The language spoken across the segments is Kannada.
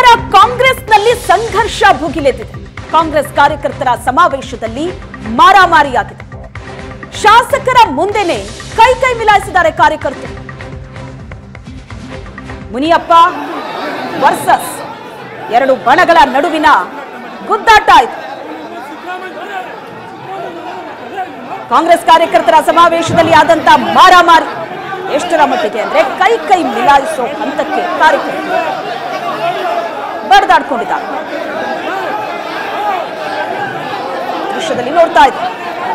ಕೋಲಾರ ಕಾಂಗ್ರೆಸ್ನಲ್ಲಿ ಸಂಘರ್ಷ ಭುಗಿಲೆದ್ದಿದೆ. ಕಾಂಗ್ರೆಸ್ ಕಾರ್ಯಕರ್ತರ ಸಮಾವೇಶದಲ್ಲಿ ಮಾರಾಮಾರಿಯಾಗಿದೆ. ಶಾಸಕರ ಮುಂದೆನೇ ಕೈ ಮಿಲಾಯಿಸಿದ್ದಾರೆ ಕಾರ್ಯಕರ್ತರು. ಮುನಿಯಪ್ಪ ವರ್ಸಸ್ ಎರಡು ಬಣಗಳ ನಡುವಿನ ಗುದ್ದಾಟ ಆಯಿತು. ಕಾಂಗ್ರೆಸ್ ಕಾರ್ಯಕರ್ತರ ಸಮಾವೇಶದಲ್ಲಿ ಆದಂತ ಮಾರಾಮಾರಿ ಎಷ್ಟರ ಮಟ್ಟಿಗೆ ಅಂದ್ರೆ ಕೈ ಮಿಲಾಯಿಸೋ ಹಂತಕ್ಕೆ ಕಾರ್ಯಕರ್ತರು ಬಡದಾಡ್ಕೊಂಡಿದ್ದಾರೆ. ದೃಶ್ಯದಲ್ಲಿ ನೋಡ್ತಾ ಇದ್ದಾರೆ.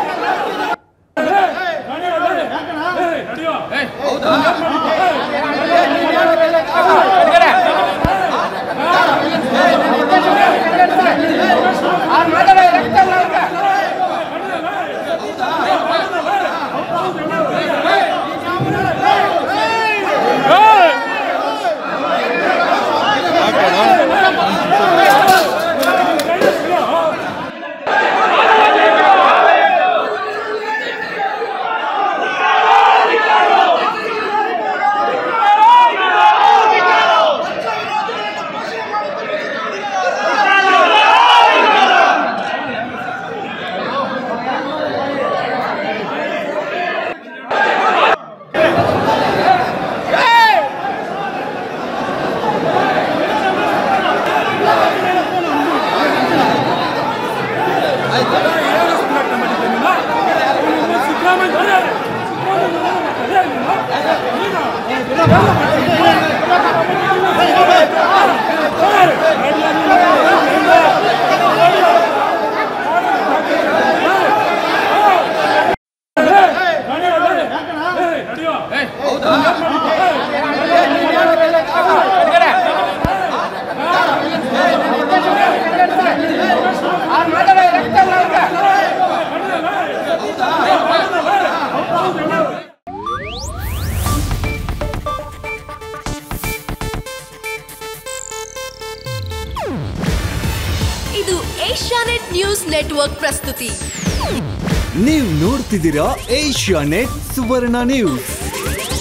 ಇದು ಏಷ್ಯಾನೆಟ್ ನ್ಯೂಸ್ ನೆಟ್ವರ್ಕ್ ಪ್ರಸ್ತುತಿ. ನೀವು ನೋಡ್ತಿದ್ದೀರಾ ಏಷ್ಯಾನೆಟ್ ಸುವರ್ಣ ನ್ಯೂಸ್.